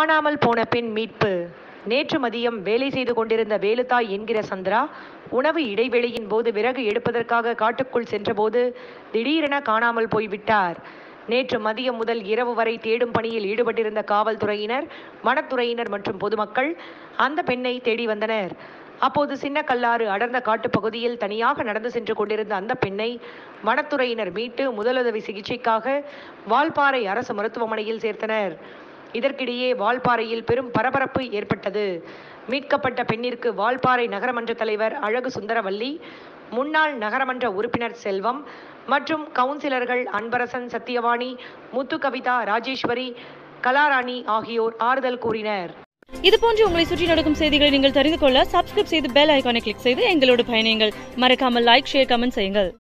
காணாமல் போன பெண் மீட்பு. நேற்று மதியம் வேலை செய்து கொண்டிருந்த வேலுத்தாய் என்கிற சந்திரா உணவு இடைவெளியின் போது விறகு எடுப்பதற்காக காட்டுக்குள் சென்றபோது திடீரென காணாமல் போய்விட்டார். நேற்று மதியம் முதல் இரவு வரை தேடும் பணியில் ஈடுபட்டிருந்த காவல்துறையினர், வனத்துறையினர் மற்றும் பொதுமக்கள் அந்த பெண்ணை தேடி வந்தனர். அப்போது சின்னக்கல்லாறு அடர்ந்த காட்டுப்பகுதியில் தனியாக நடந்து சென்று கொண்டிருந்த அந்த பெண்ணை வனத்துறையினர் மீட்டு முதலுதவி சிகிச்சைக்காக வால்பாறை அரசு மருத்துவமனையில் சேர்த்தனர். இதற்கிடையே வால்பாறையில் பெரும் பரபரப்பு ஏற்பட்டது. மீட்கப்பட்ட பெண்ணிற்கு வால்பாறை நகரமன்ற தலைவர் அழகு சுந்தரவல்லி, முன்னாள் நகரமன்ற உறுப்பினர் செல்வம் மற்றும் கவுன்சிலர்கள் அன்பரசன், சத்தியவாணி, முத்து கவிதா, ராஜேஸ்வரி, கலாராணி ஆகியோர் ஆறுதல் கூறினர். இதுபோன்று உங்களை சுற்றி நடக்கும் செய்திகளை நீங்கள் தெரிந்து கொள்ள சப்ஸ்கிரைப் செய்து பெல் ஐகானை கிளிக் செய்து எங்களோடு பயணியுங்கள். மறக்காமல் லைக், ஷேர், கமெண்ட் செய்யுங்கள்.